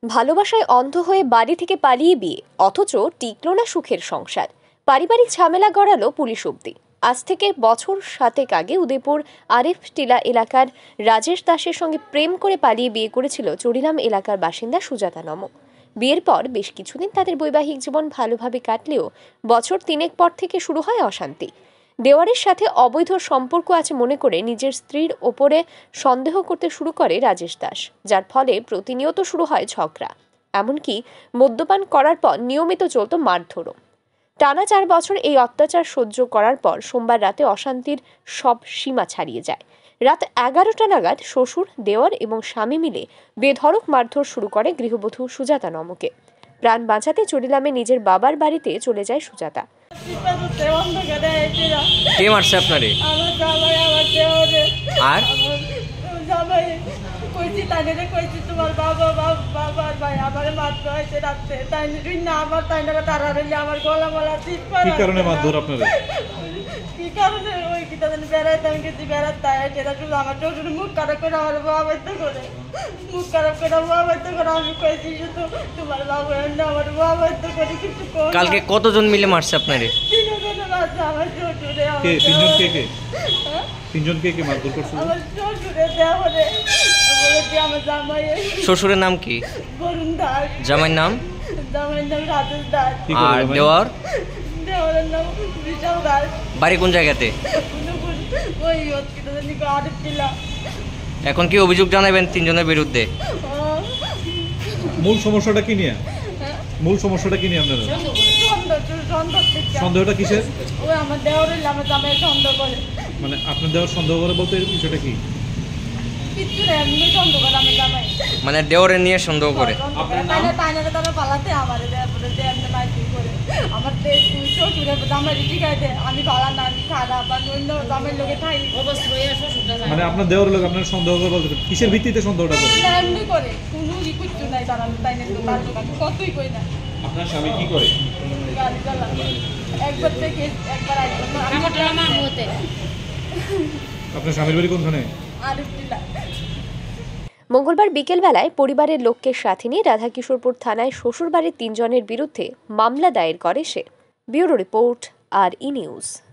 ভালোবাসায় অন্ধ হয়ে বাড়ি থেকে পালিয়ে বিয়ে, অথচ টিকল না সুখের সংসার। পারিবারিক ঝামেলা গড়ালো পুলিশ অবধি। আজ থেকে বছর 7 আগে উদয়পুর আরিফ টিলা এলাকার রাজেশ দাসের সঙ্গে প্রেম করে পালিয়ে বিয়ে করেছিল চরিলাম এলাকার বাসিন্দা সুজাতা নম। বিয়ের পর বেশ কিছুদিন তাদের বৈবাহিক জীবন ভালোভাবে কাটলেও বছর 3 পর থেকে শুরু হয় অশান্তি। দেওয়ারের সাথে অবৈধ সম্পর্ক আছে মনে করে নিজের স্ত্রীর ওপরে সন্দেহ করতে শুরু করে রাজেশ দাস, যার ফলে প্রতিনিয়ত শুরু হয় ঝগড়া। এমনকি মদ্যপান করার পর নিয়মিত চলত মারধরও। টানা 4 বছর এই অত্যাচার সহ্য করার পর সোমবার রাতে অশান্তির সব সীমা ছাড়িয়ে যায়। রাত 11টা নাগাদ শ্বশুর, দেওর এবং স্বামী মিলে বেধড়ক মারধর শুরু করে গৃহবধূ সুজাতা নমকে। প্রাণ বাঁচাতে চরিলামে নিজের বাবার বাড়িতে চলে যায় সুজাতা। কে মারছে আপনারে? আর কইছি তাইনে কইছি তোমার বাবার ভাই আমারে মারতে হইছে রাতে, তাইনে তুই না আমার তাইনে তারা রইলে আমার গলা মলা চিপ করে। কি কারণে মারধর আপনারে? কি কারণে ওই কি তাদের বেড়াইতে আমি কিছু বেড়াতে সেটা শুধু আমার শ্বশুর মুখ খারাপ করে আমার বাবা বাইতে করে, মুখ খারাপ করে বাবা বাইতে করে। আমি কইছি শুধু তোমার বাবা আমার বাবা বাইতে করে কিছু। কালকে কতজন মিলে মারছে আপনারে? 3 জন মারছে আমার শ্বশুরে। কে 3 জন? কে 3 জন কে মারধর করছে? আমার শ্বশুরে দেওরে বলেছি আমার জামাই। শ্বশুরের নাম কি? বরুণ দাস। জামাইয়ের নাম? জামাইয়ের নাম রাজেশ দাস। আর দেওয়ার? দেওয়ারের নাম বিশাল দাস। বাড়ি কোন জায়গাতে? ওই হসপিটালে নিকো আরিফ টিলা। এখন কি অভিযোগ জানাবেন 3 জনের বিরুদ্ধে? মূল সমস্যাটা কি নিয়ে? মূল সমস্যাটা কি নিয়ে আপনারা? সন্দেহটা কিসের? ওই আমার দেওরের আমার জামাইয়ের সন্দেহ করে। মানে আপনার দেওয়ার সন্দেহ করে বলতে এর বিষয়টা কি? কিছু না, এমনি সন্দেহ করে আমি জামাই। মানে দেওরে নিয়ে সন্দেহ করে? তারা পালাতে আমারে দেওরে এমনি মাইকি করে। আমার শ্বশুরে জামাই শিখাই দেয় আমি ভালো না, আমি খারাপ, আমি অন্য জামাইয়ের লোকে খাই। মানে আপনার দেওয়ার লোক আপনার সন্দেহ করে বলতে কিসের ভিত্তিতে সন্দেহটা করে? এমনি করে, কোনো কিছু নাই তারা তাইনে তো তার দোকান কতই কই না। আপনার স্বামী কি করে? গাড়ি চালা। একবার থেকে একবার আসবে না। আপনার স্বামীর বাড়ি কোনখানে? আরিফ টিলা। মঙ্গলবার বিকেলবেলায় পরিবারের লোককে সাথে নিয়ে রাধাকিশোরপুর থানায় শ্বশুরবাড়ির 3 জনের বিরুদ্ধে মামলা দায়ের করে সে। ব্যুরো রিপোর্ট, আর ই নিউজ।